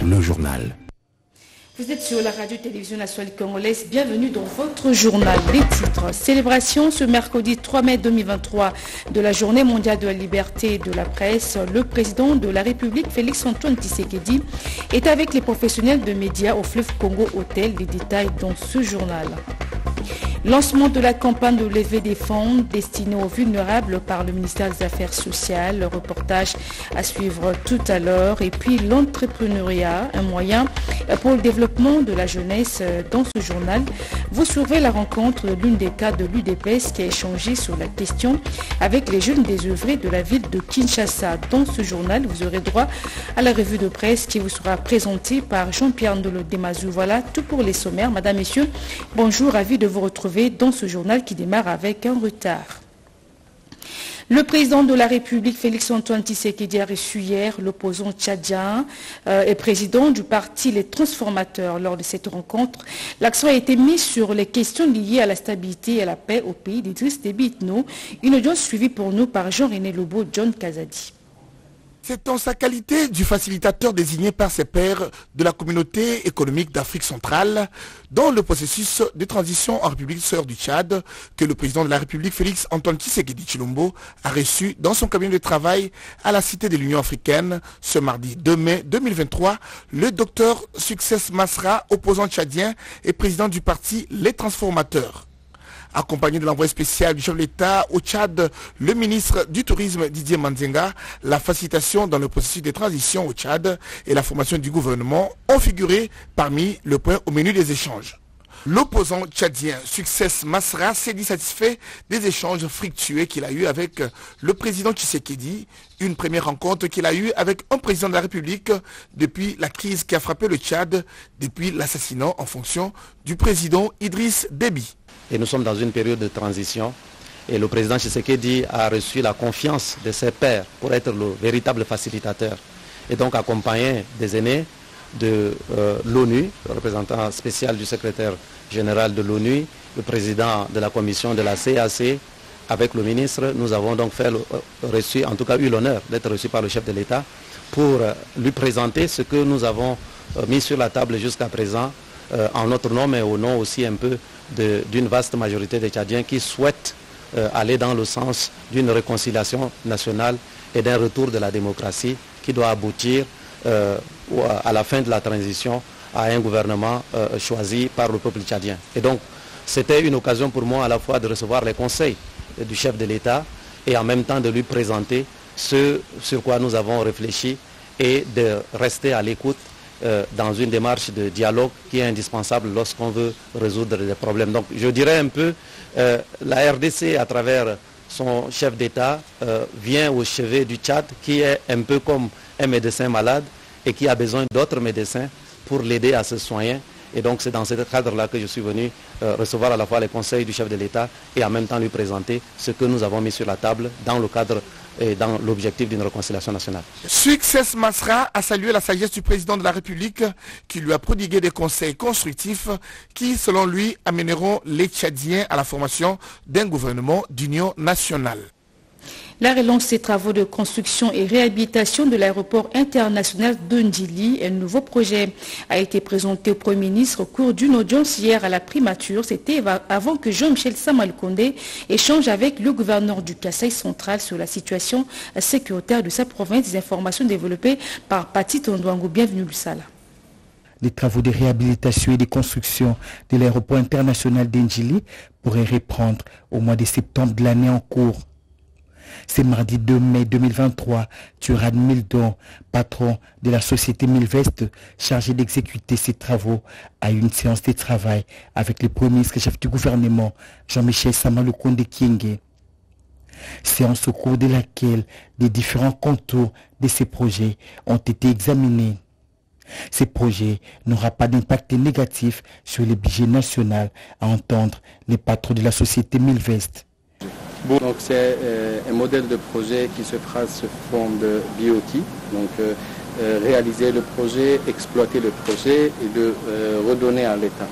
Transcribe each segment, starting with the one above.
le journal. Vous êtes sur la radio-télévision nationale congolaise. Bienvenue dans votre journal. Les titres. Célébration ce mercredi 3 mai 2023 de la Journée mondiale de la liberté de la presse. Le président de la République, Félix-Antoine Tshisekedi, est avec les professionnels de médias au fleuve Congo Hôtel. Les détails dans ce journal. Lancement de la campagne de levée des fonds destinée aux vulnérables par le ministère des Affaires sociales. Le reportage à suivre tout à l'heure. Et puis l'entrepreneuriat, un moyen pour le développement de la jeunesse. Dans ce journal, vous suivrez la rencontre de l'une des cadres de l'UDPS qui a échangé sur la question avec les jeunes désœuvrés de la ville de Kinshasa. Dans ce journal, vous aurez droit à la revue de presse qui vous sera présentée par Jean-Pierre Ndolo Demazou. Voilà tout pour les sommaires. Madame, Messieurs, bonjour, ravi de vous retrouver dans ce journal qui démarre avec un retard. Le président de la République, Félix-Antoine Tshisekedi, a reçu hier l'opposant tchadien et président du parti Les Transformateurs. Lors de cette rencontre, l'accent a été mis sur les questions liées à la stabilité et à la paix au pays d'Idriss Déby Itno. Une audience suivie pour nous par Jean-René Lobo, John Kazadi. C'est en sa qualité du facilitateur désigné par ses pairs de la communauté économique d'Afrique centrale dans le processus de transition en République sœur du Tchad que le président de la République Félix-Antoine Tshisekedi Tshilombo a reçu dans son cabinet de travail à la Cité de l'Union africaine ce mardi 2 mai 2023. Le docteur Success Masra, opposant tchadien et président du parti Les Transformateurs. Accompagné de l'envoyé spécial du chef de l'État au Tchad, le ministre du Tourisme Didier Manzenga, la facilitation dans le processus de transition au Tchad et la formation du gouvernement ont figuré parmi le point au menu des échanges. L'opposant tchadien Success Masra s'est dit satisfait des échanges fructueux qu'il a eu avec le président Tshisekedi, une première rencontre qu'il a eue avec un président de la République depuis la crise qui a frappé le Tchad, depuis l'assassinat en fonction du président Idriss Déby. Et nous sommes dans une période de transition et le président Tshisekedi a reçu la confiance de ses pairs pour être le véritable facilitateur et donc accompagné des aînés de l'ONU, le représentant spécial du secrétaire général de l'ONU, le président de la commission de la CAC, avec le ministre. Nous avons donc eu l'honneur d'être reçus par le chef de l'État pour lui présenter ce que nous avons mis sur la table jusqu'à présent en notre nom mais au nom aussi un peu d'une vaste majorité des Tchadiens qui souhaitent aller dans le sens d'une réconciliation nationale et d'un retour de la démocratie qui doit aboutir à la fin de la transition à un gouvernement choisi par le peuple tchadien. Et donc c'était une occasion pour moi à la fois de recevoir les conseils du chef de l'État et en même temps de lui présenter ce sur quoi nous avons réfléchi et de rester à l'écoute dans une démarche de dialogue qui est indispensable lorsqu'on veut résoudre des problèmes. Donc je dirais un peu, la RDC à travers son chef d'État vient au chevet du Tchad qui est un peu comme un médecin malade et qui a besoin d'autres médecins pour l'aider à se soigner. Et donc c'est dans ce cadre-là que je suis venu recevoir à la fois les conseils du chef de l'État et en même temps lui présenter ce que nous avons mis sur la table dans le cadre et dans l'objectif d'une réconciliation nationale. Success Masra a salué la sagesse du président de la République qui lui a prodigué des conseils constructifs qui, selon lui, amèneront les Tchadiens à la formation d'un gouvernement d'union nationale. La relance des travaux de construction et réhabilitation de l'aéroport international de Ndjili, un nouveau projet a été présenté au Premier ministre au cours d'une audience hier à la primature. C'était avant que Jean-Michel Samalukonde échange avec le gouverneur du Kasaï central sur la situation sécuritaire de sa province. Des informations développées par Pati Tondouango. Bienvenue Lussala. Les travaux de réhabilitation et de construction de l'aéroport international d'Ndjili pourraient reprendre au mois de septembre de l'année en cours. C'est mardi 2 mai 2023, Turan Mildon, patron de la société Milvest, chargé d'exécuter ces travaux, a eu une séance de travail avec le premier ministre chef du gouvernement, Jean-Michel Samalukonde Kyenge. Séance au cours de laquelle les différents contours de ces projets ont été examinés. Ces projets n'auront pas d'impact négatif sur le budget national, à entendre les patrons de la société Milvest. Donc c'est un modèle de projet qui se fera sous forme de BOT, donc réaliser le projet, exploiter le projet et le redonner à l'État.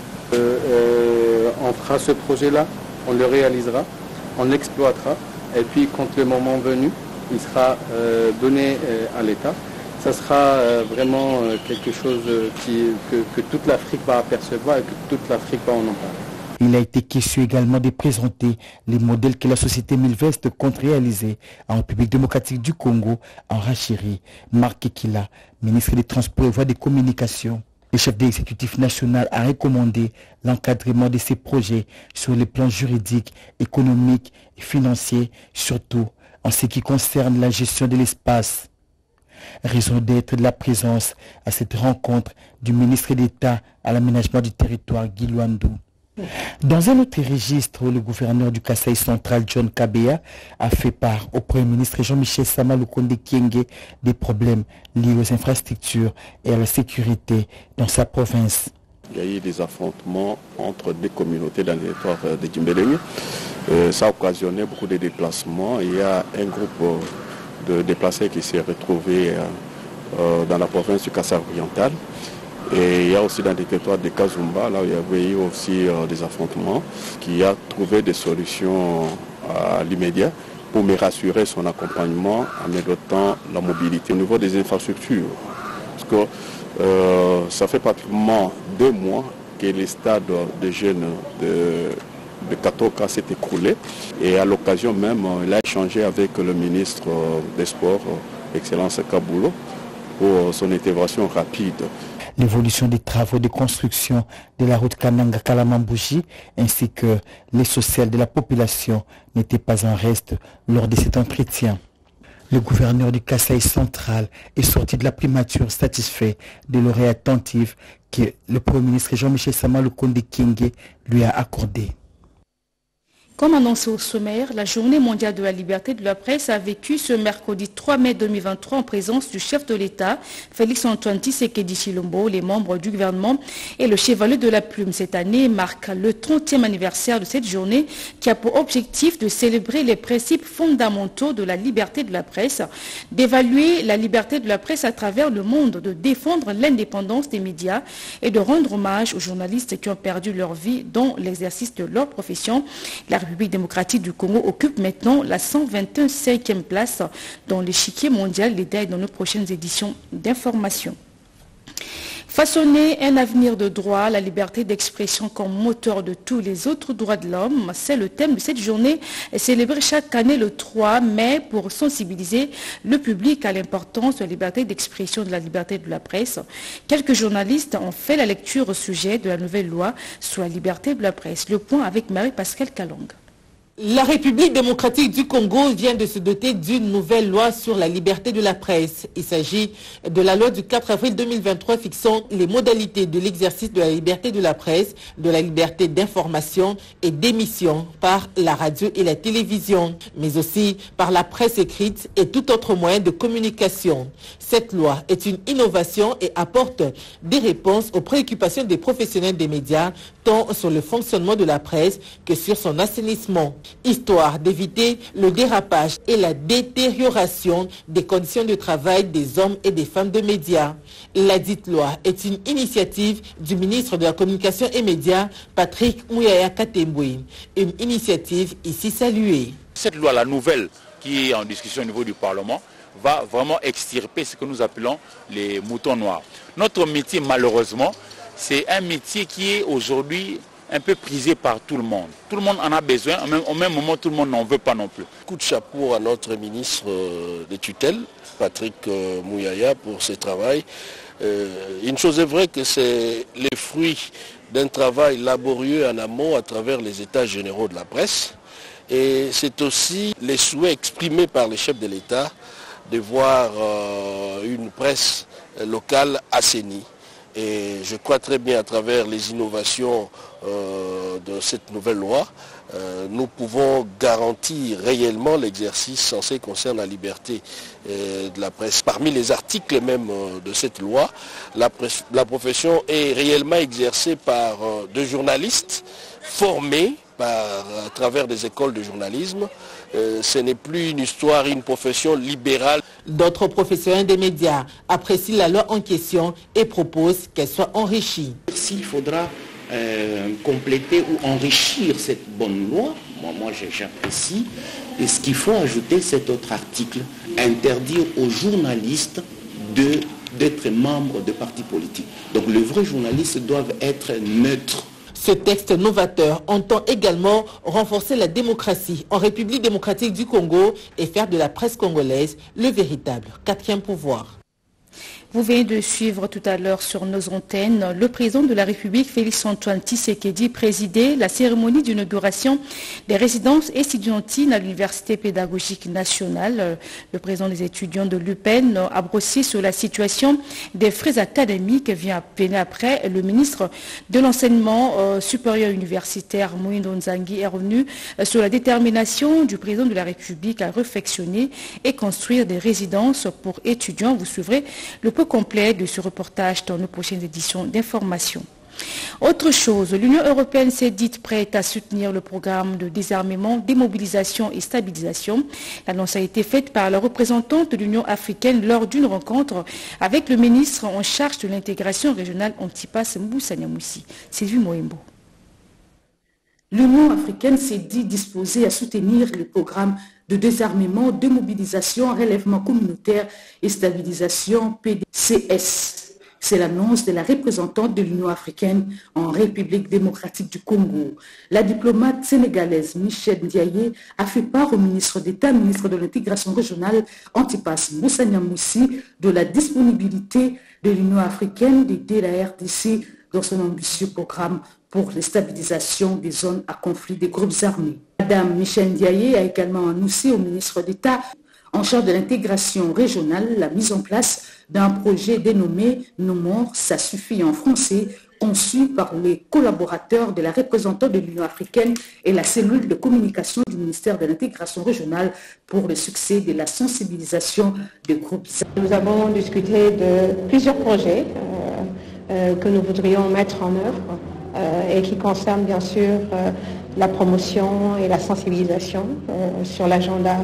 On fera ce projet-là, on le réalisera, on l'exploitera et puis quand le moment venu, il sera donné à l'État. ça sera vraiment quelque chose que toute l'Afrique va apercevoir et que toute l'Afrique va en parler. Il a été question également de présenter les modèles que la société Milvest compte réaliser en République démocratique du Congo, en Rachiri. Marc Ekila, ministre des Transports et Voies de Communication. Le chef de l'exécutif national a recommandé l'encadrement de ces projets sur les plans juridiques, économiques et financiers, surtout en ce qui concerne la gestion de l'espace. Raison d'être de la présence à cette rencontre du ministre d'État à l'aménagement du territoire, Guy Luandou. Dans un autre registre, le gouverneur du Kasaï central, John Kabea, a fait part au Premier ministre Jean-Michel Sama Lukonde Kyenge des problèmes liés aux infrastructures et à la sécurité dans sa province. Il y a eu des affrontements entre des communautés dans le territoire de Kimbeleng. Ça a occasionné beaucoup de déplacements. Il y a un groupe de déplacés qui s'est retrouvé dans la province du Kasaï oriental. Et il y a aussi dans les territoires de Kazumba, là où il y avait eu aussi des affrontements, qui a trouvé des solutions à l'immédiat pour me rassurer son accompagnement en me dotant la mobilité au niveau des infrastructures. Parce que ça fait pratiquement 2 mois que les stades de jeunes de Katoka s'est écroulé. Et à l'occasion même, il a échangé avec le ministre des Sports, Excellence Kaboulo, pour son intervention rapide. L'évolution des travaux de construction de la route Kananga-Kalamambouji ainsi que les sociales de la population n'étaient pas en reste lors de cet entretien. Le gouverneur du Kasaï central est sorti de la primature satisfait de l'oreille attentive que le Premier ministre Jean-Michel Sama Lukonde Kyenge lui a accordée. Comme annoncé au sommaire, la Journée mondiale de la liberté de la presse a vécu ce mercredi 3 mai 2023 en présence du chef de l'État, Félix-Antoine Tshisekedi Tshilombo, les membres du gouvernement et le chevalier de la plume. Cette année marque le 30e anniversaire de cette journée qui a pour objectif de célébrer les principes fondamentaux de la liberté de la presse, d'évaluer la liberté de la presse à travers le monde, de défendre l'indépendance des médias et de rendre hommage aux journalistes qui ont perdu leur vie dans l'exercice de leur profession. La République démocratique du Congo occupe maintenant la 125e place dans l'échiquier mondial. Les détails dans nos prochaines éditions d'information. Façonner un avenir de droit, la liberté d'expression comme moteur de tous les autres droits de l'homme, c'est le thème de cette journée célébrée chaque année le 3 mai pour sensibiliser le public à l'importance de la liberté d'expression et de la liberté de la presse. Quelques journalistes ont fait la lecture au sujet de la nouvelle loi sur la liberté de la presse. Le point avec Marie-Pascale Kalong. La République démocratique du Congo vient de se doter d'une nouvelle loi sur la liberté de la presse. Il s'agit de la loi du 4 avril 2023 fixant les modalités de l'exercice de la liberté de la presse, de la liberté d'information et d'émission par la radio et la télévision, mais aussi par la presse écrite et tout autre moyen de communication. Cette loi est une innovation et apporte des réponses aux préoccupations des professionnels des médias, tant sur le fonctionnement de la presse que sur son assainissement, histoire d'éviter le dérapage et la détérioration des conditions de travail des hommes et des femmes de médias. La dite loi est une initiative du ministre de la Communication et Médias, Patrick Mouyaya Katembwe, une initiative ici saluée. Cette loi, la nouvelle, qui est en discussion au niveau du Parlement, va vraiment extirper ce que nous appelons les moutons noirs. Notre métier, malheureusement, c'est un métier qui est aujourd'hui un peu prisé par tout le monde. Tout le monde en a besoin, au même moment tout le monde n'en veut pas non plus. Coup de chapeau à notre ministre de tutelle, Patrick Mouyaya, pour ce travail. Une chose est vraie que c'est les fruits d'un travail laborieux en amont à travers les états généraux de la presse. Et c'est aussi les souhaits exprimés par les chefs de l'État de voir une presse locale assainie. Et je crois très bien à travers les innovations de cette nouvelle loi, nous pouvons garantir réellement l'exercice en ce qui concerne la liberté de la presse. Parmi les articles même de cette loi, la profession est réellement exercée par des journalistes formés à travers des écoles de journalisme. Ce n'est plus une histoire, une profession libérale. D'autres professionnels des médias apprécient la loi en question et proposent qu'elle soit enrichie. S'il faudra compléter ou enrichir cette bonne loi, moi j'apprécie. Et ce qu'il faut ajouter, cet autre article, interdire aux journalistes d'être membre de partis politiques. Donc les vrais journalistes doivent être neutres. Ce texte novateur entend également renforcer la démocratie en République démocratique du Congo et faire de la presse congolaise le véritable quatrième pouvoir. Vous venez de suivre tout à l'heure sur nos antennes le président de la République, Félix-Antoine Tshisekedi, présidait la cérémonie d'inauguration des résidences estudiantines à l'Université pédagogique nationale. Le président des étudiants de l'UPEN a brossé sur la situation des frais académiques vient après. Le ministre de l'enseignement supérieur universitaire, Moïndo Nzangi, est revenu sur la détermination du président de la République à réfectionner et construire des résidences pour étudiants. Vous suivrez le peu complet de ce reportage dans nos prochaines éditions d'information. Autre chose, l'Union européenne s'est dite prête à soutenir le programme de désarmement, démobilisation et stabilisation. L'annonce a été faite par la représentante de l'Union africaine lors d'une rencontre avec le ministre en charge de l'intégration régionale Antipas Mboussanyamousi. Sylvie Moembo. L'Union africaine s'est dit disposée à soutenir le programme de désarmement, démobilisation, relèvement communautaire et stabilisation PDCS. C'est l'annonce de la représentante de l'Union africaine en République démocratique du Congo. La diplomate sénégalaise Michel Ndiaye a fait part au ministre d'État, ministre de l'intégration régionale Antipas Mboussanyamousi de la disponibilité de l'Union africaine d'aider la RDC dans son ambitieux programme pour la stabilisation des zones à conflit des groupes armés. Madame Michel Ndiaye a également annoncé au ministre d'État en charge de l'intégration régionale la mise en place d'un projet dénommé « Nos morts, ça suffit » en français, conçu par les collaborateurs de la représentante de l'Union africaine et la cellule de communication du ministère de l'intégration régionale pour le succès de la sensibilisation des groupes armés. Nous avons discuté de plusieurs projets que nous voudrions mettre en œuvre et qui concernent bien sûr la promotion et la sensibilisation sur l'agenda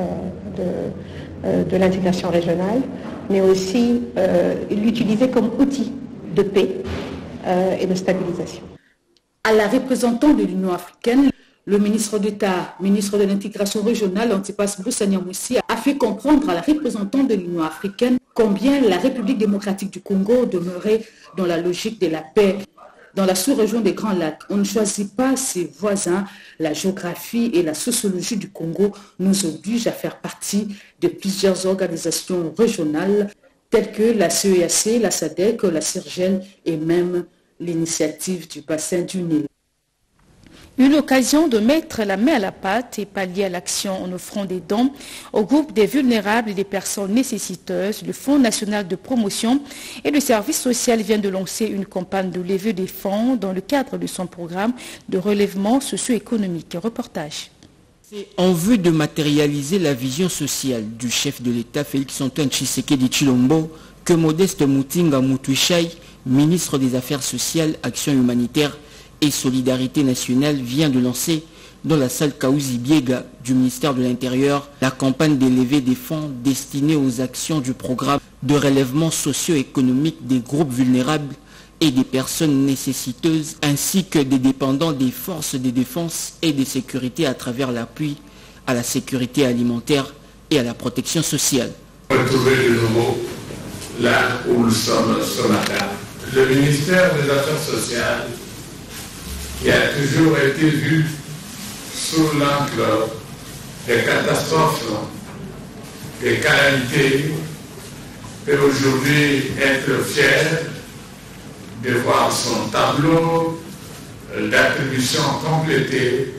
de l'intégration régionale, mais aussi l'utiliser comme outil de paix et de stabilisation. À la représentante de l'Union africaine, le ministre d'État, ministre de l'intégration régionale, Antipas Mboussanyamousi, a fait comprendre à la représentante de l'Union africaine combien la République démocratique du Congo demeurait dans la logique de la paix. Dans la sous-région des Grands Lacs, on ne choisit pas ses voisins. La géographie et la sociologie du Congo nous obligent à faire partie de plusieurs organisations régionales telles que la CEAC, la SADC, la CIRGEL et même l'initiative du bassin du Nil. Une occasion de mettre la main à la pâte et pallier à l'action en offrant des dons au groupe des vulnérables et des personnes nécessiteuses. Le Fonds national de promotion et le service social vient de lancer une campagne de levée des fonds dans le cadre de son programme de relèvement socio-économique. Reportage. C'est en vue de matérialiser la vision sociale du chef de l'État Félix-Antoine Tshisekedi Tshilombo que Modeste Mutinga Mutwichai, ministre des Affaires sociales, Action humanitaire et Solidarité nationale, vient de lancer dans la salle Kaouzi Biega du ministère de l'Intérieur la campagne de levée des fonds destinée aux actions du programme de relèvement socio-économique des groupes vulnérables et des personnes nécessiteuses ainsi que des dépendants des forces de défense et de sécurité à travers l'appui à la sécurité alimentaire et à la protection sociale. Retrouver de nouveau là où nous sommes ce matin. Le ministère des Affaires sociales qui a toujours été vu sous l'angle des catastrophes, des calamités, peut aujourd'hui être fier de voir son tableau d'attribution complété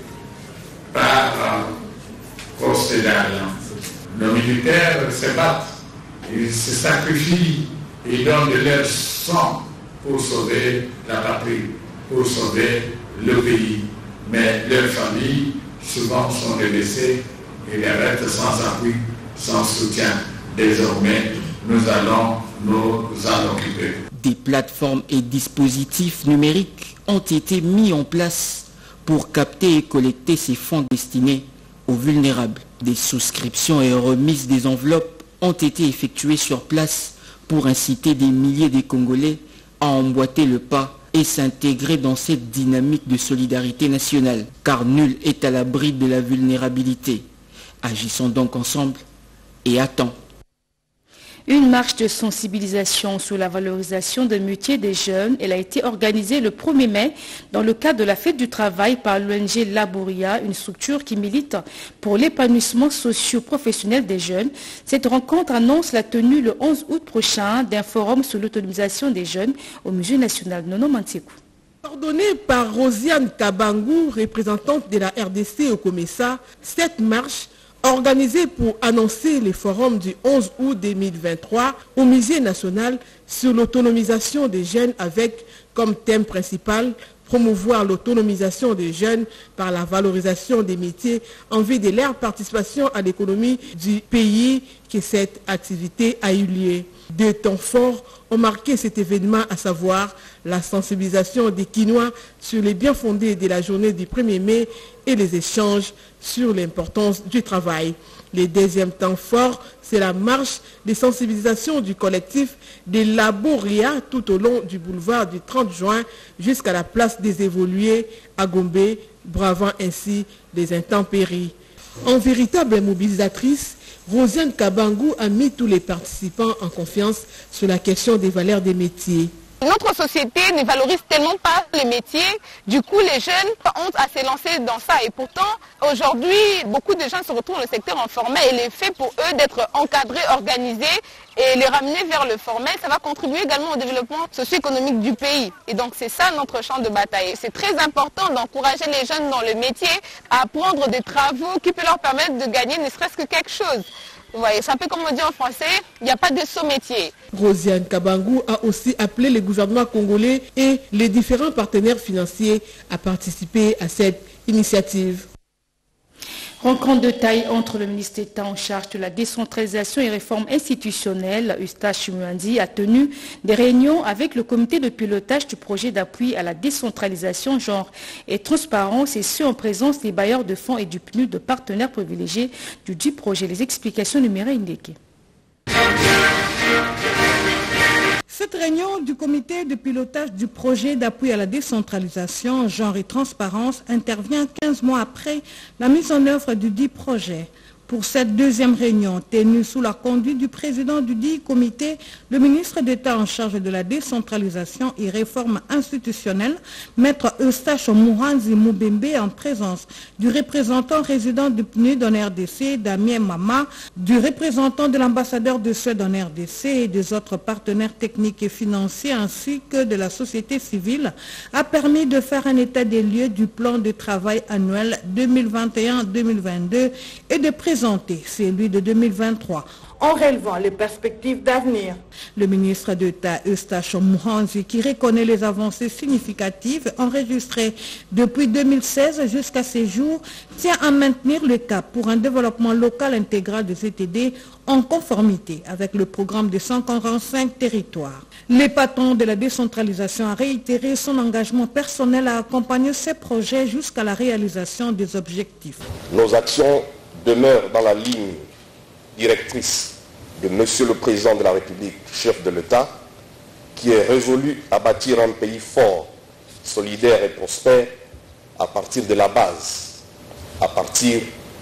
par Constellal. Nos militaires se battent, ils se sacrifient, ils donnent de leur sang pour sauver la patrie, pour sauver le pays. Mais leurs familles, souvent, sont délaissées et les restent sans appui, sans soutien. Désormais, nous allons nous en occuper. Des plateformes et dispositifs numériques ont été mis en place pour capter et collecter ces fonds destinés aux vulnérables. Des souscriptions et remises des enveloppes ont été effectuées sur place pour inciter des milliers de Congolais à emboîter le pas et s'intégrer dans cette dynamique de solidarité nationale, car nul est à l'abri de la vulnérabilité. Agissons donc ensemble et à temps. Une marche de sensibilisation sur la valorisation des métiers des jeunes. Elle a été organisée le 1er mai dans le cadre de la fête du travail par l'ONG Laboria, une structure qui milite pour l'épanouissement socio-professionnel des jeunes. Cette rencontre annonce la tenue le 11 août prochain d'un forum sur l'autonomisation des jeunes au Musée national Nono Mantiekou. Coordonnée par Rosiane Kabangu, représentante de la RDC au COMESA, cette marche organisée pour annoncer les forums du 11 août 2023 au Musée national sur l'autonomisation des jeunes avec comme thème principal promouvoir l'autonomisation des jeunes par la valorisation des métiers en vue de leur participation à l'économie du pays que cette activité a eu lieu. Deux temps forts ont marqué cet événement, à savoir la sensibilisation des Quinois sur les biens fondés de la journée du 1er mai et les échanges sur l'importance du travail. Le deuxième temps fort, c'est la marche de sensibilisation du collectif des Laboria tout au long du boulevard du 30 juin jusqu'à la place des Évolués à Gombe, bravant ainsi les intempéries. En véritable mobilisatrice, Rosiane Kabangu a mis tous les participants en confiance sur la question des valeurs des métiers. Notre société ne valorise tellement pas les métiers, du coup les jeunes ont honte à se lancer dans ça et pourtant aujourd'hui beaucoup de gens se retrouvent dans le secteur informel et le fait pour eux d'être encadrés, organisés et les ramener vers le formel, ça va contribuer également au développement socio-économique du pays. Et donc c'est ça notre champ de bataille. C'est très important d'encourager les jeunes dans le métier à prendre des travaux qui peuvent leur permettre de gagner ne serait-ce que quelque chose. Vous voyez, c'est un peu comme on dit en français, il n'y a pas de saut métier. Rosiane Kabangu a aussi appelé le gouvernement congolais et les différents partenaires financiers à participer à cette initiative. Rencontre de taille entre le ministre d'État en charge de la décentralisation et réforme institutionnelle, Eustache Muandi, a tenu des réunions avec le comité de pilotage du projet d'appui à la décentralisation, genre et transparence, et ce en présence des bailleurs de fonds et du PNUD, de partenaires privilégiés du dit projet. Les explications de Mireille Ndeke. Cette réunion du comité de pilotage du projet d'appui à la décentralisation, genre et transparence intervient 15 mois après la mise en œuvre du dit projet. Pour cette deuxième réunion, tenue sous la conduite du président du dit comité, le ministre d'État en charge de la décentralisation et réforme institutionnelle, Maître Eustache Muhanzi Mubembe, en présence du représentant résident du PNUD en RDC, Damien Mama, du représentant de l'ambassadeur de Suède en RDC et des autres partenaires techniques et financiers ainsi que de la société civile, a permis de faire un état des lieux du plan de travail annuel 2021-2022 et de présenter celui de 2023 en relevant les perspectives d'avenir. Le ministre d'État Eustache Muhanzi, qui reconnaît les avancées significatives enregistrées depuis 2016 jusqu'à ces jours, tient à maintenir le cap pour un développement local intégral des CTD en conformité avec le programme de 145 territoires. Le patron de la décentralisation a réitéré son engagement personnel à accompagner ces projets jusqu'à la réalisation des objectifs. Nos actions demeurent dans la ligne directrice de Monsieur le Président de la République, chef de l'État, qui est résolu à bâtir un pays fort, solidaire et prospère à partir de la base, à partir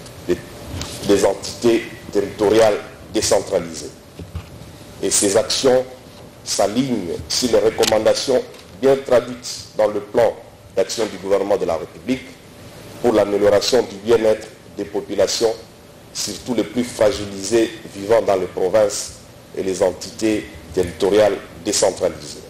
des entités territoriales décentralisées. Et ces actions s'alignent sur les recommandations bien traduites dans le plan d'action du gouvernement de la République pour l'amélioration du bien-être des populations, surtout les plus fragilisées vivant dans les provinces et les entités territoriales décentralisées.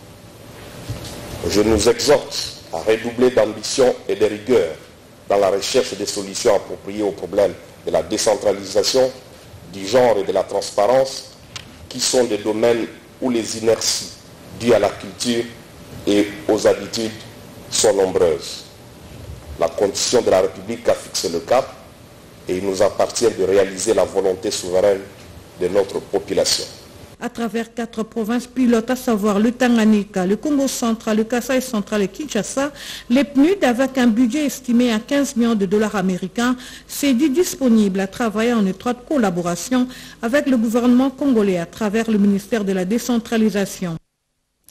Je nous exhorte à redoubler d'ambition et de rigueur dans la recherche des solutions appropriées aux problèmes de la décentralisation, du genre et de la transparence, qui sont des domaines où les inerties dues à la culture et aux habitudes sont nombreuses. La condition de la République a fixé le cap et il nous appartient de réaliser la volonté souveraine de notre population. À travers 4 provinces pilotes, à savoir le Tanganyika, le Congo central, le Kasaï central et Kinshasa, les PNUD, avec un budget estimé à 15 millions de dollars américains, s'est dit disponible à travailler en étroite collaboration avec le gouvernement congolais à travers le ministère de la décentralisation.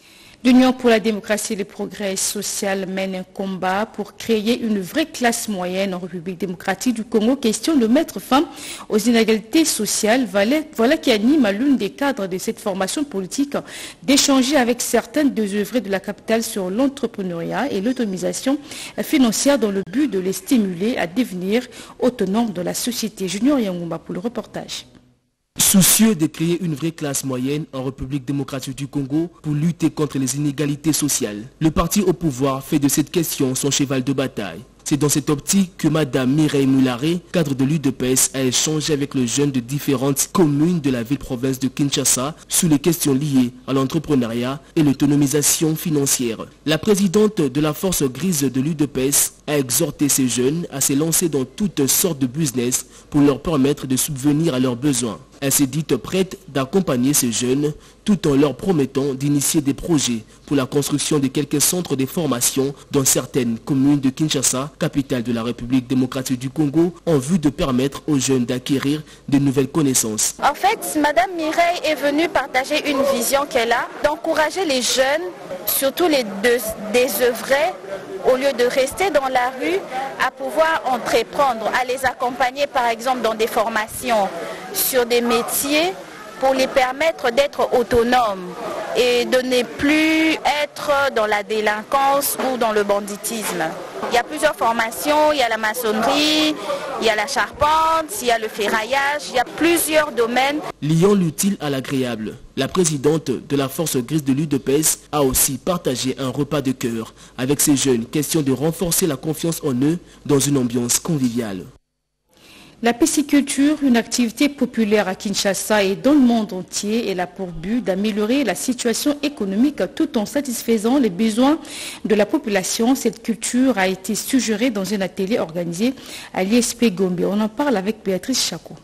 L'Union pour la démocratie et le progrès social mène un combat pour créer une vraie classe moyenne en République démocratique du Congo. Question de mettre fin aux inégalités sociales. Voilà qui anime l'une des cadres de cette formation politique d'échanger avec certaines des œuvres de la capitale sur l'entrepreneuriat et l'autonomisation financière dans le but de les stimuler à devenir autonomes de la société. Junior Yangumba pour le reportage. Soucieux de créer une vraie classe moyenne en République démocratique du Congo pour lutter contre les inégalités sociales, le parti au pouvoir fait de cette question son cheval de bataille. C'est dans cette optique que Mme Mireille Moularé, cadre de l'UDPS, a échangé avec les jeunes de différentes communes de la ville-province de Kinshasa sur les questions liées à l'entrepreneuriat et l'autonomisation financière. La présidente de la force grise de l'UDPS a exhorté ces jeunes à se lancer dans toutes sortes de business pour leur permettre de subvenir à leurs besoins. Elle s'est dite prête d'accompagner ces jeunes tout en leur promettant d'initier des projets pour la construction de quelques centres de formation dans certaines communes de Kinshasa, capitale de la République démocratique du Congo, en vue de permettre aux jeunes d'acquérir de nouvelles connaissances. En fait, Mme Mireille est venue partager une vision qu'elle a, d'encourager les jeunes, surtout les désœuvrés, au lieu de rester dans la rue, à pouvoir entreprendre, à les accompagner par exemple dans des formations sur des métiers pour les permettre d'être autonomes et de ne plus être dans la délinquance ou dans le banditisme. Il y a plusieurs formations, il y a la maçonnerie, il y a la charpente, il y a le ferraillage, il y a plusieurs domaines. Liant l'utile à l'agréable, la présidente de la force grise de l'UDPS a aussi partagé un repas de cœur avec ces jeunes, question de renforcer la confiance en eux dans une ambiance conviviale. La pisciculture, une activité populaire à Kinshasa et dans le monde entier, elle a pour but d'améliorer la situation économique tout en satisfaisant les besoins de la population. Cette culture a été suggérée dans un atelier organisé à l'ISP Gombe. On en parle avec Béatrice Chako.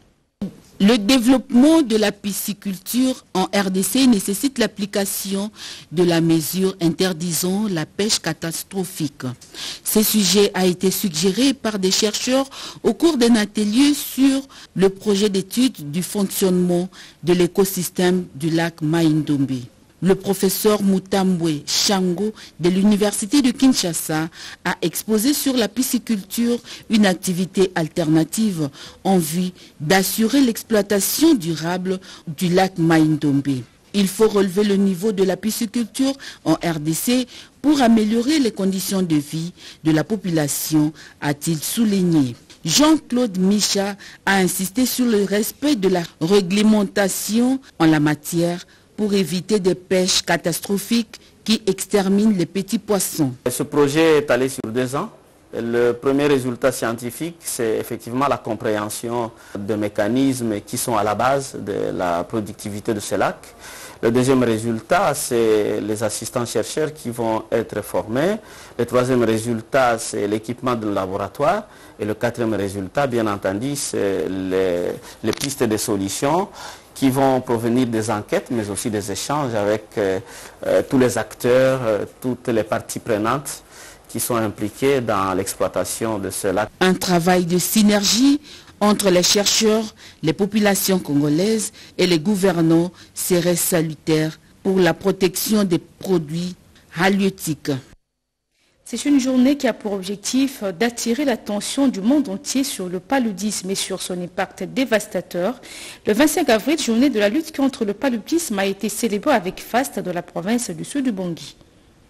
Le développement de la pisciculture en RDC nécessite l'application de la mesure interdisant la pêche catastrophique. Ce sujet a été suggéré par des chercheurs au cours d'un atelier sur le projet d'étude du fonctionnement de l'écosystème du lac Mai-Ndombe. Le professeur Mutambwe Shango de l'Université de Kinshasa a exposé sur la pisciculture une activité alternative en vue d'assurer l'exploitation durable du lac Mai-Ndombe. Il faut relever le niveau de la pisciculture en RDC pour améliorer les conditions de vie de la population, a-t-il souligné. Jean-Claude Micha a insisté sur le respect de la réglementation en la matière pour éviter des pêches catastrophiques qui exterminent les petits poissons. Ce projet est allé sur 2 ans. Le premier résultat scientifique, c'est effectivement la compréhension de mécanismes qui sont à la base de la productivité de ce lac. Le deuxième résultat, c'est les assistants chercheurs qui vont être formés. Le troisième résultat, c'est l'équipement de laboratoire. Et le quatrième résultat, bien entendu, c'est les pistes de solutions qui vont provenir des enquêtes, mais aussi des échanges avec tous les acteurs, toutes les parties prenantes qui sont impliquées dans l'exploitation de ce lac. Un travail de synergie entre les chercheurs, les populations congolaises et les gouvernants serait salutaire pour la protection des produits halieutiques. C'est une journée qui a pour objectif d'attirer l'attention du monde entier sur le paludisme et sur son impact dévastateur. Le 25 avril, journée de la lutte contre le paludisme, a été célébrée avec faste dans la province du Sud du Bangui.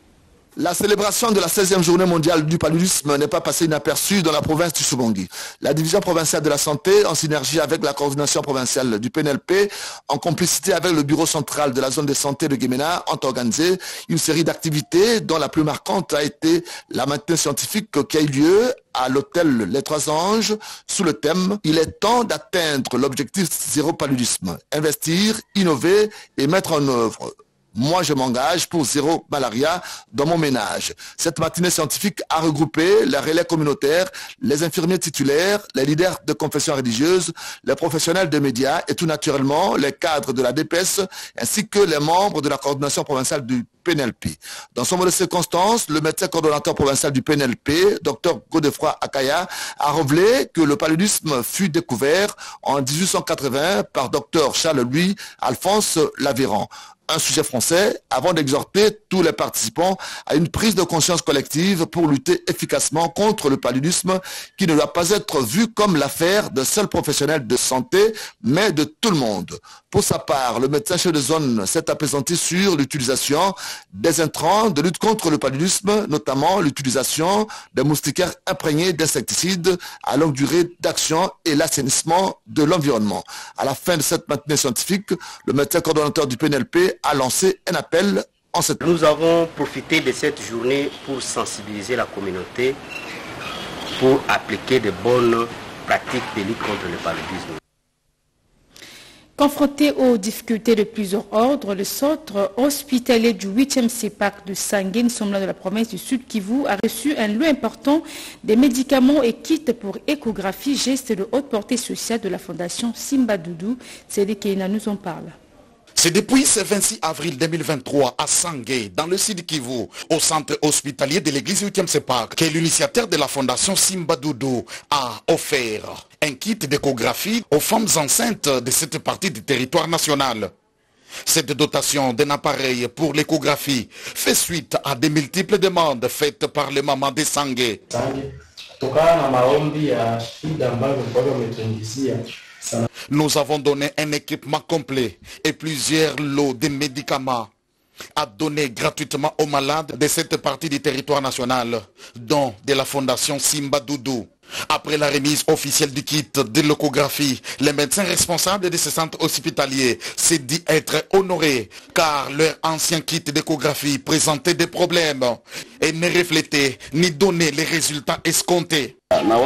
La célébration de la 16e journée mondiale du paludisme n'est pas passée inaperçue dans la province du Sud-Bangui. La division provinciale de la santé, en synergie avec la coordination provinciale du PNLP, en complicité avec le bureau central de la zone de santé de Guémena, ont organisé une série d'activités dont la plus marquante a été la matinée scientifique qui a eu lieu à l'hôtel Les Trois Anges sous le thème « Il est temps d'atteindre l'objectif zéro paludisme, investir, innover et mettre en œuvre ». Moi, je m'engage pour zéro malaria dans mon ménage. Cette matinée scientifique a regroupé les relais communautaires, les infirmiers titulaires, les leaders de confessions religieuses, les professionnels des médias et tout naturellement les cadres de la DPS ainsi que les membres de la coordination provinciale du PNLP. Dans son mot de circonstance, le médecin coordonnateur provincial du PNLP, Dr Godefroy Akaya, a révélé que le paludisme fut découvert en 1880 par Dr Charles-Louis Alphonse Lavéran. un sujet français avant d'exhorter tous les participants à une prise de conscience collective pour lutter efficacement contre le paludisme qui ne doit pas être vu comme l'affaire de seuls professionnels de santé, mais de tout le monde. Pour sa part, le médecin chef de zone s'est appesanti sur l'utilisation des intrants de lutte contre le paludisme, notamment l'utilisation des moustiquaires imprégnés d'insecticides à longue durée d'action et l'assainissement de l'environnement. À la fin de cette matinée scientifique, le médecin coordonnateur du PNLP a lancé un appel en cette... Nous avons profité de cette journée pour sensibiliser la communauté pour appliquer de bonnes pratiques de lutte contre le paludisme. Confronté aux difficultés de plusieurs ordres, le centre hospitalier du 8e CEPAC de Sangué, nous sommes là de la province du Sud Kivu, a reçu un lot important des médicaments et kits pour échographie, geste de haute portée sociale de la fondation Simba Doudou. C'est Keina nous en parle. C'est depuis ce 26 avril 2023 à Sangué, dans le Sud Kivu, au centre hospitalier de l'église 8e CEPAC, que l'initiateur de la fondation Simba Doudou a offert un kit d'échographie aux femmes enceintes de cette partie du territoire national. Cette dotation d'un appareil pour l'échographie fait suite à de multiples demandes faites par les mamans de Sangué. Nous avons donné un équipement complet et plusieurs lots de médicaments à donner gratuitement aux malades de cette partie du territoire national, dont de la fondation Simba Doudou. Après la remise officielle du kit de l'échographie, les médecins responsables de ce centre hospitalier s'est dit être honorés car leur ancien kit d'échographie présentait des problèmes et ne reflétait ni donnait les résultats escomptés.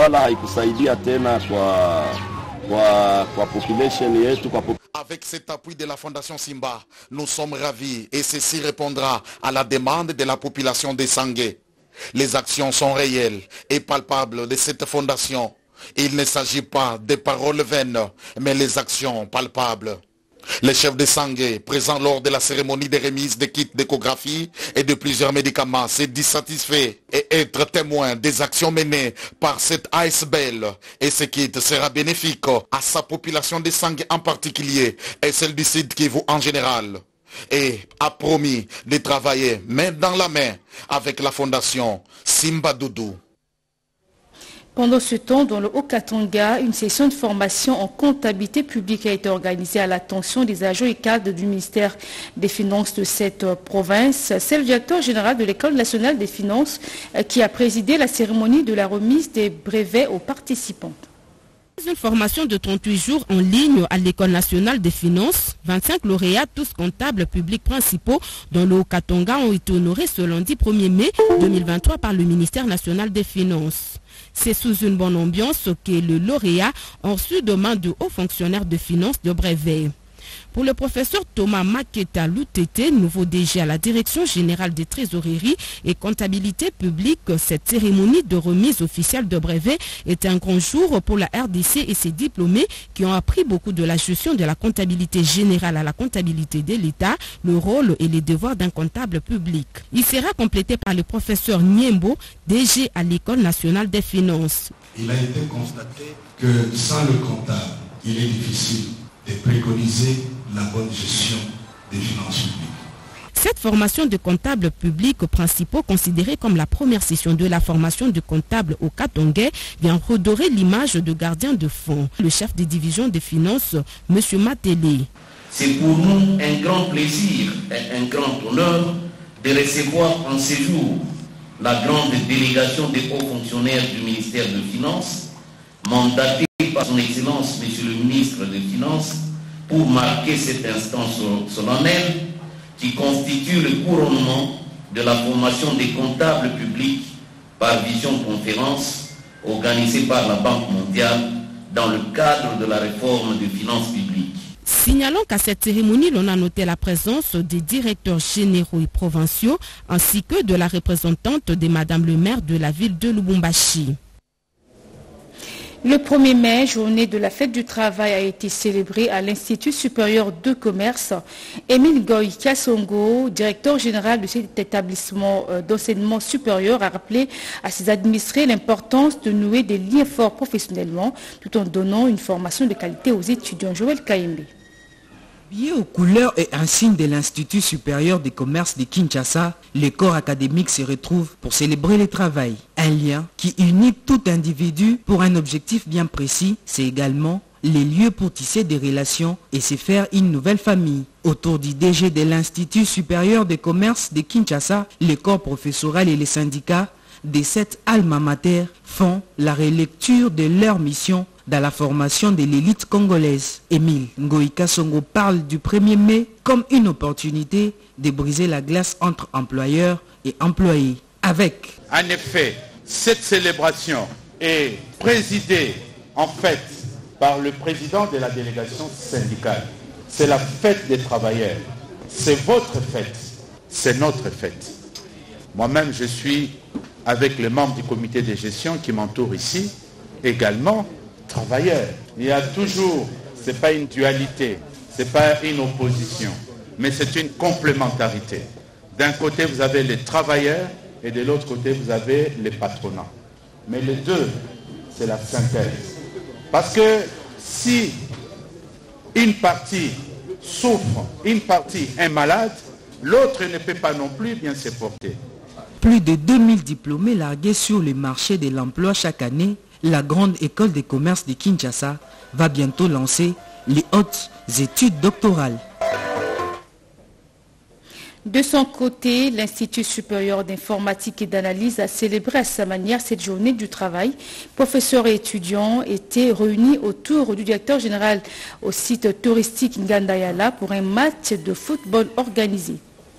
Avec cet appui de la Fondation Simba, nous sommes ravis et ceci répondra à la demande de la population de Sangué. Les actions sont réelles et palpables de cette fondation. Il ne s'agit pas de paroles vaines, mais les actions palpables. Le chef de Sangué, présent lors de la cérémonie de remise des kits d'échographie et de plusieurs médicaments, s'est dit satisfait et être témoin des actions menées par cette ASBL. Et ce kit sera bénéfique à sa population de Sangué en particulier et celle du Sud Kivu en général. Et a promis de travailler main dans la main avec la fondation Simba Doudou. Pendant ce temps, dans le Haut-Katanga, une session de formation en comptabilité publique a été organisée à l'attention des agents et cadres du ministère des Finances de cette province. C'est le directeur général de l'École nationale des finances qui a présidé la cérémonie de la remise des brevets aux participants. Une formation de 38 jours en ligne à l'École nationale des finances. 25 lauréats, tous comptables publics principaux, dans le Haut-Katanga, ont été honorés ce lundi 1er mai 2023 par le ministère national des Finances. C'est sous une bonne ambiance que les lauréats ont reçu de main de hauts fonctionnaires de finances de brevet. Pour le professeur Thomas Maketa Loutete, nouveau DG à la Direction générale des trésoreries et comptabilité publique, cette cérémonie de remise officielle de brevet est un grand jour pour la RDC et ses diplômés qui ont appris beaucoup de la gestion de la comptabilité générale à la comptabilité de l'État, le rôle et les devoirs d'un comptable public. Il sera complété par le professeur Niembo, DG à l'École nationale des finances. Il a été constaté que sans le comptable, il est difficile de préconiser la bonne gestion des finances publiques. Cette formation de comptables publics principaux, considérée comme la première session de la formation de comptables au Katongais, vient redorer l'image de gardien de fonds. Le chef des divisions des finances, M. Matélé. C'est pour nous un grand plaisir et un grand honneur de recevoir en ce jour la grande délégation des hauts fonctionnaires du ministère des Finances, mandatée par son Excellence, Monsieur le ministre des Finances, pour marquer cet instant solennel qui constitue le couronnement de la formation des comptables publics par Vision Conférence organisée par la Banque mondiale dans le cadre de la réforme des finances publiques. Signalons qu'à cette cérémonie, l'on a noté la présence des directeurs généraux et provinciaux ainsi que de la représentante de Madame le maire de la ville de Lubumbashi. Le 1er mai, journée de la fête du travail, a été célébrée à l'Institut supérieur de commerce. Émile Goy Kassongo, directeur général de cet établissement d'enseignement supérieur, a rappelé à ses administrés l'importance de nouer des liens forts professionnellement tout en donnant une formation de qualité aux étudiants. Joël Kaimbe. Habillé aux couleurs et insignes de l'Institut supérieur des commerces de Kinshasa, les corps académiques se retrouvent pour célébrer le travail. Un lien qui unit tout individu pour un objectif bien précis, c'est également les lieux pour tisser des relations et se faire une nouvelle famille. Autour du DG de l'Institut supérieur des commerces de Kinshasa, les corps professoral et les syndicats de cette alma mater font la relecture de leur mission dans la formation de l'élite congolaise. Émile Ngoïka Songo parle du 1er mai comme une opportunité de briser la glace entre employeurs et employés. Avec en effet, cette célébration est présidée en fait par le président de la délégation syndicale. C'est la fête des travailleurs. C'est votre fête. C'est notre fête. Moi-même, je suis avec les membres du comité de gestion qui m'entourent ici, également travailleurs. Il y a toujours, ce n'est pas une dualité, ce n'est pas une opposition, mais c'est une complémentarité. D'un côté, vous avez les travailleurs et de l'autre côté, vous avez les patronats. Mais les deux, c'est la synthèse. Parce que si une partie souffre, une partie est malade, l'autre ne peut pas non plus bien se porter. Plus de 2000 diplômés largués sur le marché de l'emploi chaque année, la grande école des commerces de Kinshasa va bientôt lancer les hautes études doctorales. De son côté, l'Institut supérieur d'informatique et d'analyse a célébré à sa manière cette journée du travail. Professeurs et étudiants étaient réunis autour du directeur général au site touristique Ngandayala pour un match de football organisé.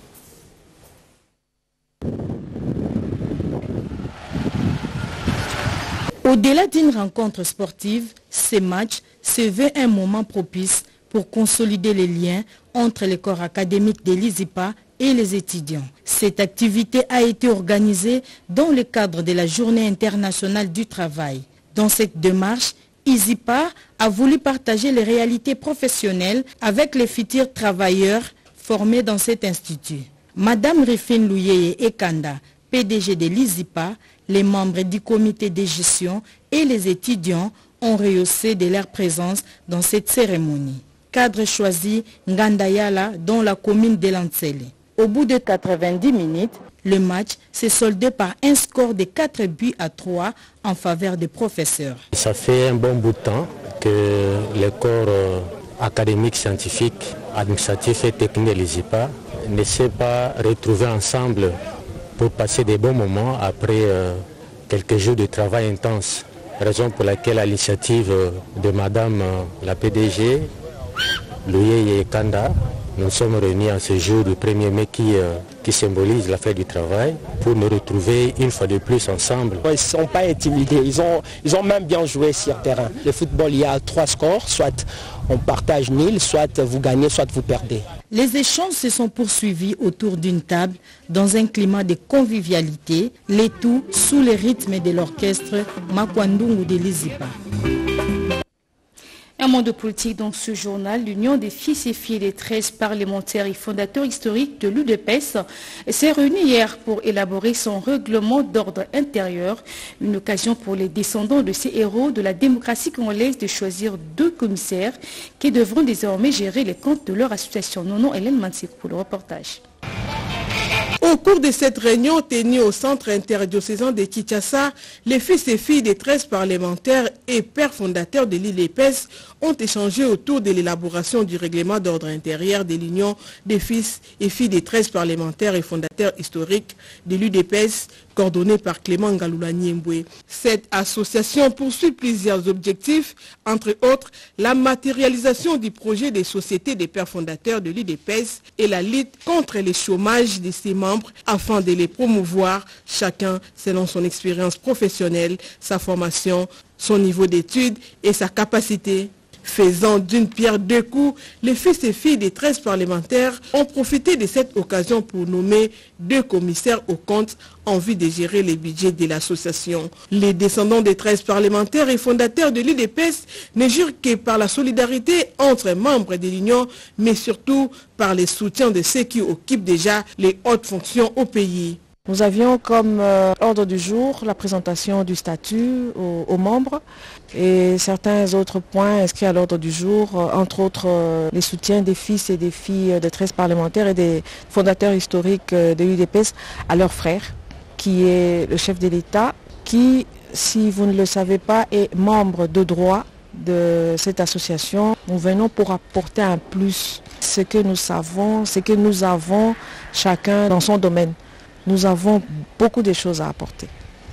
Au-delà d'une rencontre sportive, ces matchs se veulent un moment propice pour consolider les liens entre les corps académiques de l'ISIPA et les étudiants. Cette activité a été organisée dans le cadre de la Journée internationale du travail. Dans cette démarche, ISIPA a voulu partager les réalités professionnelles avec les futurs travailleurs formés dans cet institut. Madame Rifine Louyeye Ekanda, PDG de l'ISIPA, les membres du comité de gestion et les étudiants ont rehaussé de leur présence dans cette cérémonie. Cadre choisi Ngandayala dans la commune de Lantsele. Au bout de 90 minutes, le match s'est soldé par un score de 4-3 en faveur des professeurs. Ça fait un bon bout de temps que les corps académiques, scientifiques, administratifs et techniques de l'ISIPA ne s'est pas retrouvés ensemble pour passer des bons moments après quelques jours de travail intense. Raison pour laquelle, à l'initiative de Madame la PDG, Louyeye Kanda, nous sommes réunis en ce jour du 1er mai qui symbolise la fête du travail pour nous retrouver une fois de plus ensemble. Ils ne sont pas intimidés, ils ont même bien joué sur terrain. Le football, il y a 3 scores, soit on partage nul, soit vous gagnez, soit vous perdez. Les échanges se sont poursuivis autour d'une table dans un climat de convivialité, le tout sous le rythme de l'orchestre Makwandungu de l'ISIPA. Un monde politique dans ce journal, l'Union des fils et filles des 13 parlementaires et fondateurs historiques de l'UDPS s'est réunie hier pour élaborer son règlement d'ordre intérieur, une occasion pour les descendants de ces héros de la démocratie congolaise de choisir 2 commissaires qui devront désormais gérer les comptes de leur association. Non, Hélène Mansekou pour le reportage. Au cours de cette réunion tenue au centre interdiocésain de Kinshasa, les fils et filles des 13 parlementaires et pères fondateurs de l'UDPS ont échangé autour de l'élaboration du règlement d'ordre intérieur de l'Union des fils et filles des 13 parlementaires et fondateurs historiques de l'UDPS, coordonnée par Clément Ngaloula Niemboué. Cette association poursuit plusieurs objectifs, entre autres la matérialisation du projet des sociétés des pères fondateurs de l'UDPS et la lutte contre le chômage de ses membres afin de les promouvoir, chacun selon son expérience professionnelle, sa formation, son niveau d'études et sa capacité. Faisant d'une pierre 2 coups, les fils et filles des 13 parlementaires ont profité de cette occasion pour nommer 2 commissaires aux comptes en vue de gérer les budgets de l'association. Les descendants des 13 parlementaires et fondateurs de l'UDPS ne jurent que par la solidarité entre membres de l'Union, mais surtout par les soutiens de ceux qui occupent déjà les hautes fonctions au pays. Nous avions comme ordre du jour la présentation du statut aux membres et certains autres points inscrits à l'ordre du jour, entre autres les soutiens des fils et des filles de 13 parlementaires et des fondateurs historiques de l'UDPS à leur frère, qui est le chef de l'État, qui, si vous ne le savez pas, est membre de droit de cette association. Nous venons pour apporter un plus, ce que nous savons, ce que nous avons chacun dans son domaine. Nous avons beaucoup de choses à apporter.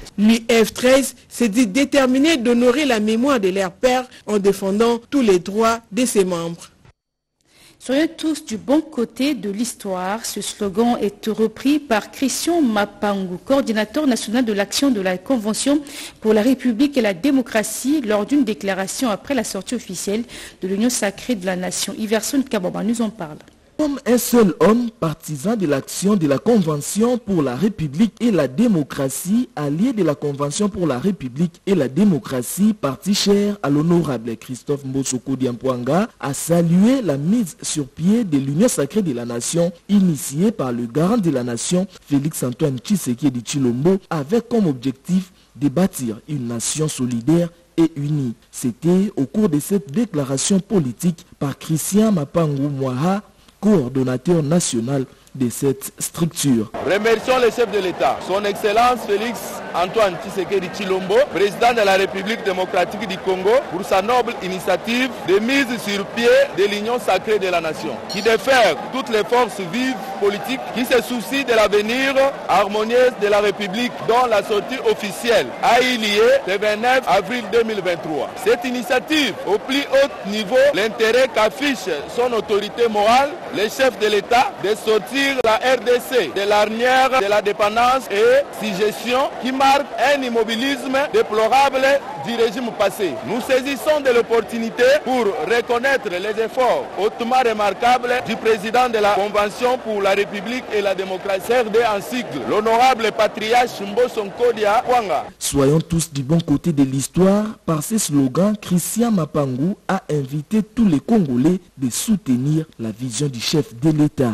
L'UF13 s'est dit déterminé d'honorer la mémoire de leur père en défendant tous les droits de ses membres. Soyons tous du bon côté de l'histoire. Ce slogan est repris par Christian Mapangu, coordinateur national de l'action de la Convention pour la République et la démocratie, lors d'une déclaration après la sortie officielle de l'Union sacrée de la nation. Iverson Kaboba nous en parle. Comme un seul homme, partisan de l'action de la Convention pour la République et la démocratie, allié de la Convention pour la République et la démocratie, parti cher à l'honorable Christophe Mbosoko Diampoanga, a salué la mise sur pied de l'Union sacrée de la nation, initiée par le garant de la nation, Félix-Antoine Tshisekedi Tshilombo, avec comme objectif de bâtir une nation solidaire et unie. C'était au cours de cette déclaration politique par Christian Mapangu Mwaha, coordonnateur national de cette structure. Remercions le chef de l'État, son Excellence Félix-Antoine Tshisekedi Tshilombo, président de la République démocratique du Congo, pour sa noble initiative de mise sur pied de l'Union sacrée de la nation, qui défère toutes les forces vives politiques qui se soucient de l'avenir harmonieux de la République, dont la sortie officielle a eu lieu le 29 avril 2023. Cette initiative, au plus haut niveau, l'intérêt qu'affiche son autorité morale, le chef de l'État, de sortir la RDC de l'arnière de la dépendance et suggestion qui marque un immobilisme déplorable du régime passé. Nous saisissons de l'opportunité pour reconnaître les efforts hautement remarquables du président de la Convention pour la République et la démocratie RD en cycle, l'honorable patriarche Mbosoko Diampoanga. Soyons tous du bon côté de l'histoire. Par ces slogans, Christian Mapangu a invité tous les Congolais de soutenir la vision du chef de l'État.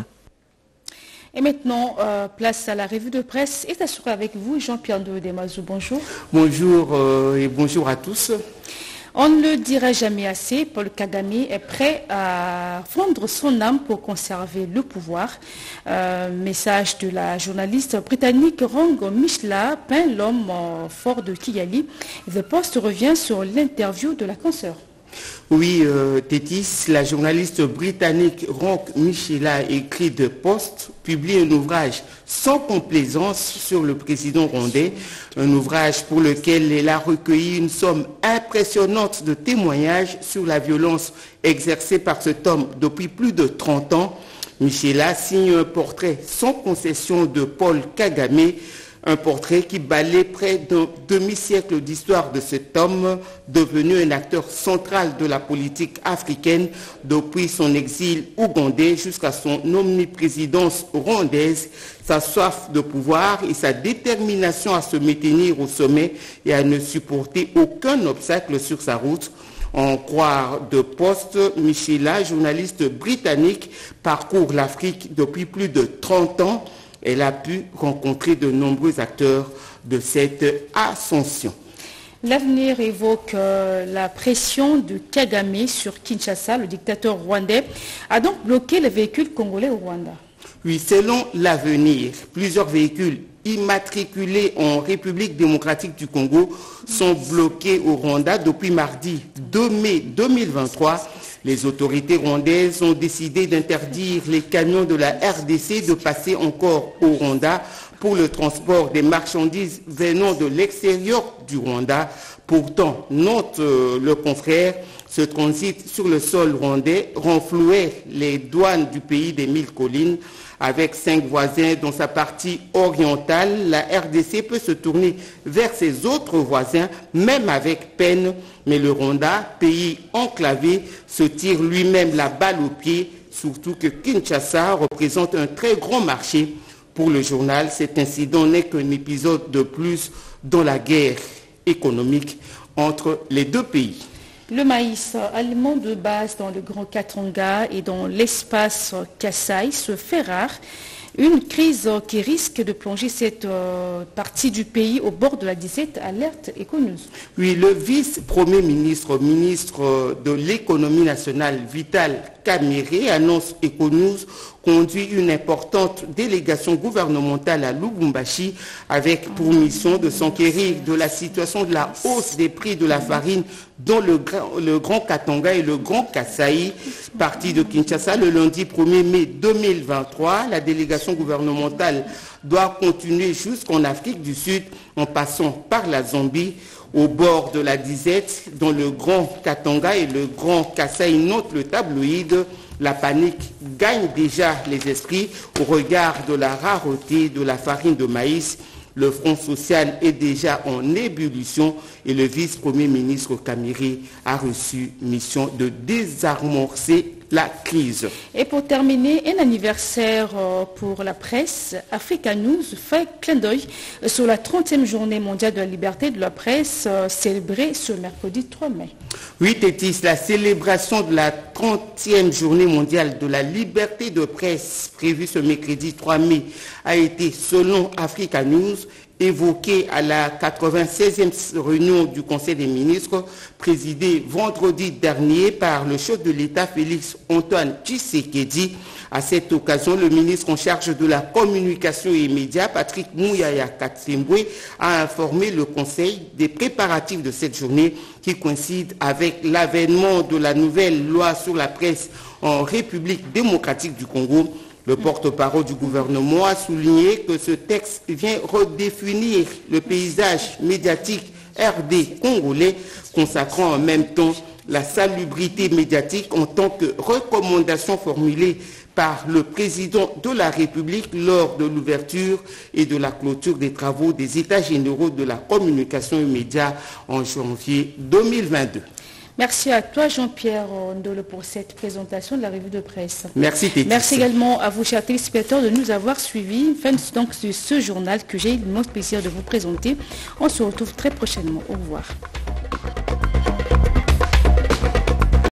Et maintenant, place à la revue de presse. Et assuré avec vous, Jean-Pierre Ndodemazou. Bonjour. Bonjour et bonjour à tous. On ne le dira jamais assez, Paul Kagame est prêt à vendre son âme pour conserver le pouvoir. Message de la journaliste britannique Rong Mishla, peint l'homme fort de Kigali. The Post revient sur l'interview de la consoeur. Oui, Tétis, la journaliste britannique Rong Mishla, écrit de Post, publie un ouvrage sans complaisance sur le président rwandais, un ouvrage pour lequel elle a recueilli une somme impressionnante de témoignages sur la violence exercée par cet homme depuis plus de 30 ans. Mishla signe un portrait sans concession de Paul Kagame, un portrait qui balaie près d'un demi-siècle d'histoire de cet homme, devenu un acteur central de la politique africaine depuis son exil ougandais jusqu'à son omniprésidence rwandaise. Sa soif de pouvoir et sa détermination à se maintenir au sommet et à ne supporter aucun obstacle sur sa route. En croire de Post, Mishla, journaliste britannique, parcourt l'Afrique depuis plus de 30 ans. Elle a pu rencontrer de nombreux acteurs de cette ascension. L'avenir évoque la pression de Kagame sur Kinshasa. Le dictateur rwandais a donc bloqué les véhicules congolais au Rwanda. Oui, selon l'avenir, plusieurs véhicules immatriculés en République démocratique du Congo sont bloqués au Rwanda depuis mardi 2 mai 2023. Les autorités rwandaises ont décidé d'interdire les camions de la RDC de passer encore au Rwanda pour le transport des marchandises venant de l'extérieur du Rwanda. Pourtant, note le confrère, ce transit sur le sol rwandais renflouait les douanes du pays des 1000 collines. Avec 5 voisins dans sa partie orientale, la RDC peut se tourner vers ses autres voisins, même avec peine. Mais le Rwanda, pays enclavé, se tire lui-même la balle au pied, surtout que Kinshasa représente un très grand marché. Pour le journal, cet incident n'est qu'un épisode de plus dans la guerre économique entre les deux pays. Le maïs, aliment de base dans le Grand Katanga et dans l'espace Kasaï, se fait rare. Une crise qui risque de plonger cette partie du pays au bord de la 17, alerte Econews. Oui, le vice-premier ministre, ministre de l'économie nationale, Vital Kamerhe, annonce Econews, conduit une importante délégation gouvernementale à Lubumbashi avec pour mission de s'enquérir de la situation de la hausse des prix de la farine dans le Grand Katanga et le Grand Kasaï. Parti de Kinshasa le lundi 1er mai 2023, la délégation gouvernementale doit continuer jusqu'en Afrique du Sud en passant par la Zambie. Au bord de la disette, dans le Grand Katanga et le Grand Kasaï, note le tabloïd, la panique gagne déjà les esprits au regard de la rareté de la farine de maïs. Le Front social est déjà en ébullition et le vice-premier ministre Kamerhe a reçu mission de désamorcer la crise. Et pour terminer, un anniversaire pour la presse. Africa News fait clin d'œil sur la 30e journée mondiale de la liberté de la presse célébrée ce mercredi 3 mai. Oui, Tétis, la célébration de la 30e journée mondiale de la liberté de presse prévue ce mercredi 3 mai a été, selon Africa News, évoqué à la 96e réunion du Conseil des ministres, présidée vendredi dernier par le chef de l'État Félix Antoine Tshisekedi. À cette occasion, le ministre en charge de la communication et médias, Patrick Mouyaya Katsembwe, a informé le Conseil des préparatifs de cette journée qui coïncide avec l'avènement de la nouvelle loi sur la presse en République démocratique du Congo. Le porte-parole du gouvernement a souligné que ce texte vient redéfinir le paysage médiatique RD congolais, consacrant en même temps la salubrité médiatique en tant que recommandation formulée par le président de la République lors de l'ouverture et de la clôture des travaux des États généraux de la communication et médias en janvier 2022. Merci à toi Jean-Pierre Ndolo pour cette présentation de la revue de presse. Merci Tétis. Merci également à vous chers téléspectateurs de nous avoir suivis. Fin donc de ce journal que j'ai l'immense plaisir de vous présenter. On se retrouve très prochainement. Au revoir.